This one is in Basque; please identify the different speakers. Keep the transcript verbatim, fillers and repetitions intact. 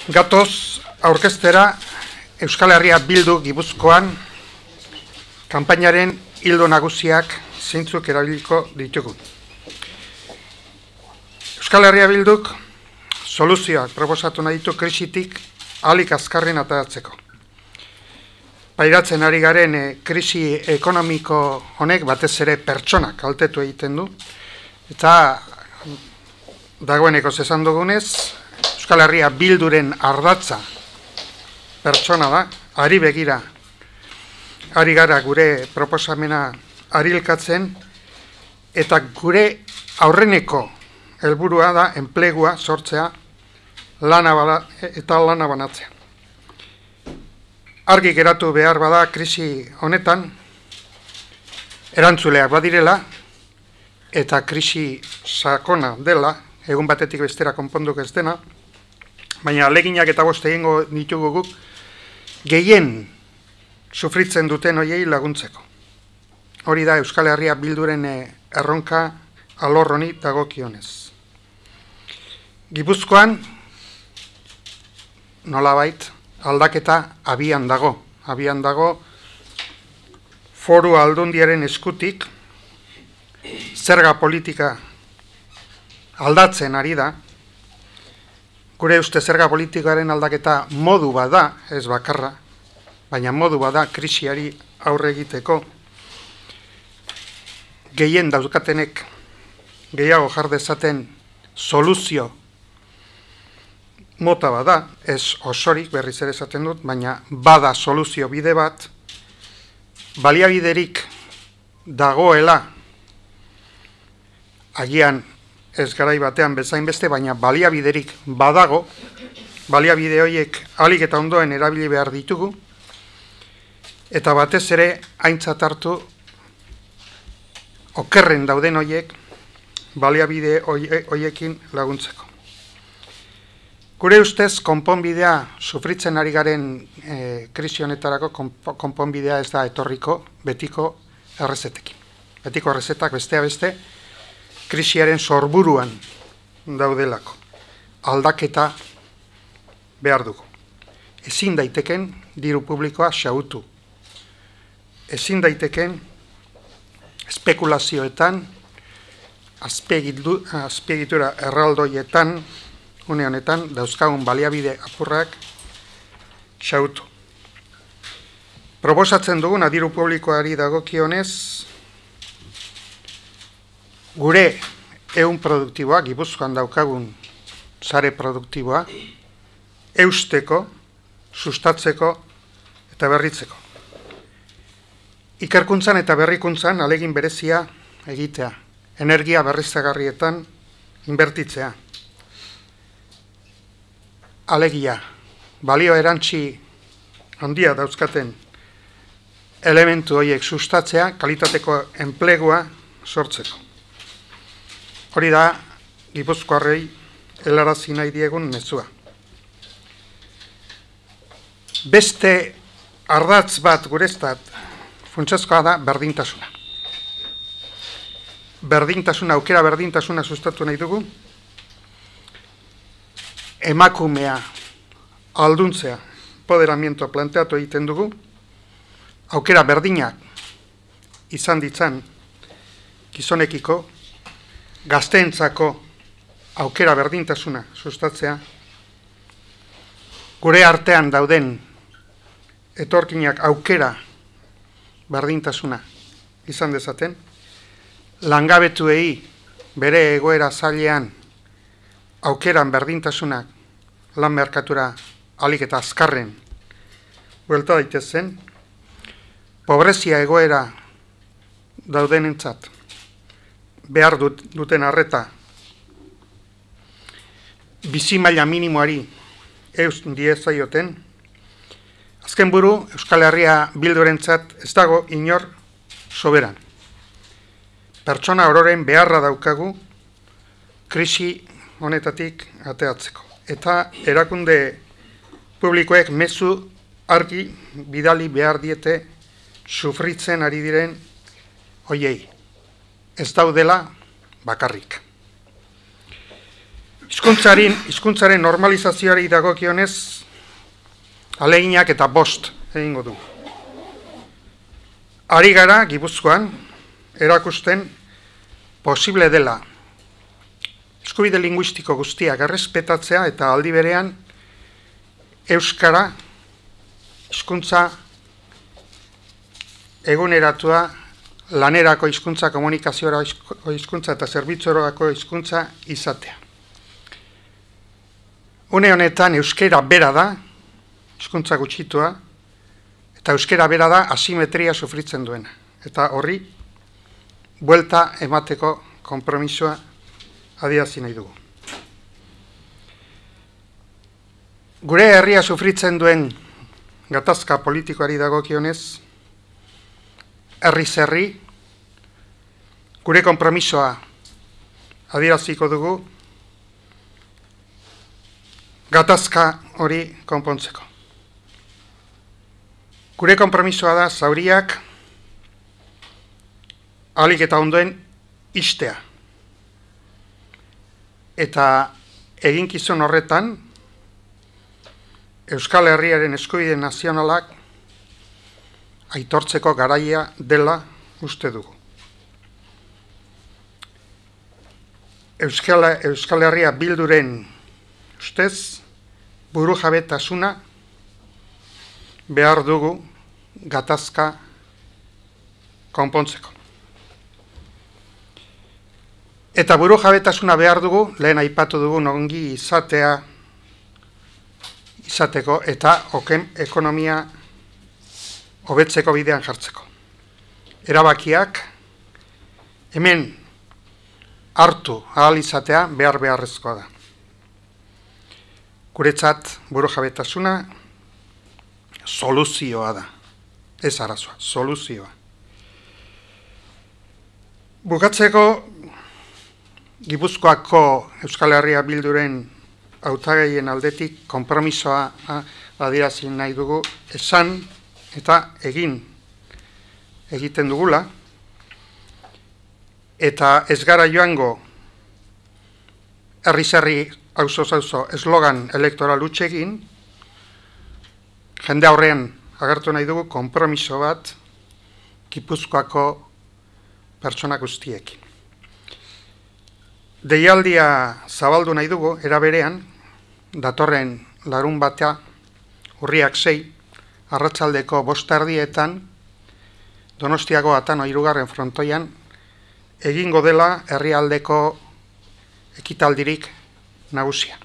Speaker 1: Gatoz aurkeztera Euskal Herria Bildu Gipuzkoan kanpainaren ildo nagusiak zeintzuk erabiliko ditugu. Euskal Herria Bilduk soluzioak proposatu nahi ditu krisitik ahalik azkarren ateratzeko. Pairatzen ari garen e, krisi ekonomiko honek batez ere pertsonak kaltetu egiten du, eta dagoeneko esan dugunez, Euskal Herria Bilduren ardatza pertsona da, ari begira, ari gara gure proposamena arilkatzen, eta gure aurreneko helburua da enplegua sortzea lana bada, eta lana banatzea. Argi geratu behar bada krisi honetan, erantzuleak badirela, eta krisi sakona dela, egun batetik bestera konponduk ez dena, baina aleginak eta bost egingo ditugu guk, gehien sufritzen duten hoiei laguntzeko. Hori da Euskal Herria Bilduren erronka alor honi dagokionez. Gipuzkoan, nolabait, aldaketa abian dago. Abian dago Foru Aldundiaren eskutik zerga politika aldatzen ari da. Gure uste zerga politikaren aldaketa modu bada, ez bakarra, baina modu bada krisiari aurre egiteko. Gehien dauzkatenek gehiago jar dezaten soluzio mota bada, ez osorik berriz ere esaten dut, baina bada soluzio bide bat, baliabiderik dagoela, agian ez garai batean bezain beste, baina baliabiderik badago, baliabide horiek ahalik eta ondoen erabili behar ditugu, eta batez ere aintzat hartu okerren dauden horiek baliabide horiekin laguntzeko. Gure ustez, konponbidea sufritzen ari garen e, krisi honetarako konponbidea ez da etorriko betiko errezetekin. Betiko errezetak bestea beste, krisiaren sorburuan daudelako. Aldaketa behar dugu. Ezin daiteken diru publikoa xahutu. Ezin daiteken espekulazioetan, azpiegitura erraldoietan, une honetan, dauzkagun baliabide apurrak xahutu. Proposatzen dugun diru publikoari dagokionez, gure ehun produktiboa, Gipuzkoan daukagun sare produktiboa, eusteko, sustatzeko eta berritzeko. Ikerkuntzan eta berrikuntzan alegin berezia egitea, energia berriztagarrietan inbertitzea. Alegia, balio erantzi handia dauzkaten elementu horiek sustatzea, kalitateko enplegua sortzeko. Hori da, Gipuzkoarrei helarazi nahi diegun mezua. Beste ardatz bat guretzat funtsezkoa da berdintasuna. Berdintasuna, aukera berdintasuna sustatu nahi dugu, emakumea alduntzea, empoderamiento planteatu egiten dugu, aukera berdinak izan ditzan gizonekiko, gazteentzako aukera berdintasuna sustatzea, gure artean dauden etorkinak aukera berdintasuna izan dezaten, langabetuei bere egoera zailean aukeran berdintasunak lan merkatura ahalik eta azkarren buelta daitezen, pobrezia egoera daudenentzat behar dut, duten arreta bizi maila minimoari eus diezaioten. Azken buru, Euskal Herria Bildurentzat ez dago inor soberan. Pertsona ororen beharra daukagu krisi honetatik ateatzeko. Eta erakunde publikoek mezu argi bidali behar diete sufritzen ari diren hoiei. Ez daudela bakarrik. Hizkuntzaren, hizkuntzaren normalizazioari dagokionez, aleginak eta bost egingo du. Ari gara, Gipuzkoan, erakusten posible dela eskubide linguistiko guztiak errespetatzea eta aldi berean euskara hizkuntza eguneratua lanerako hizkuntza, komunikaziorako hizkuntza eta zerbitzurako hizkuntza izatea. Une honetan euskera bera da, hizkuntza gutxitua, eta euskera bera da asimetria sufritzen duena. Eta horri, buelta emateko konpromisoa adierazi nahi dugu. Gure herria sufritzen duen gatazka politikoari dagokionez, herriz herri, gure konpromisoa adieraziko dugu gatazka hori konpontzeko. Gure konpromisoa da zauriak ahalik eta ondoen istea. Eta eginkizun horretan, Euskal Herriaren eskubide nazionalak aitortzeko garaia dela uste dugu. Euskal, Euskal Herria Bilduren ustez, burujabetasuna behar dugu gatazka konpontzeko. Eta burujabetasuna behar dugu, lehen aipatu dugu ongi izatea izateko eta oken ekonomia hobetzeko bidean jartzeko. Erabakiak hemen hartu ahal izatea behar beharrezkoa da. Guretzat burujabetasuna soluzioa da. Ez arazoa, soluzioa. Bukatzeko Gipuzkoako Euskal Herria Bilduren hautagaien aldetik konpromisoa adierazi nahi dugu esan eta egin egiten dugula, eta ez gara joango herriz herri auzoz auzo eslogan elektoral hutsegin, jende aurrean agertu nahi dugu konpromiso bat Gipuzkoako pertsona guztiekin. Deialdia zabaldu nahi dugu, era berean, datorren larun batea, urriak sei, arratsaldeko bost erdietan, Donostiako Atano hirugarren frontoian, egingo dela herrialdeko ekitaldirik nagusia.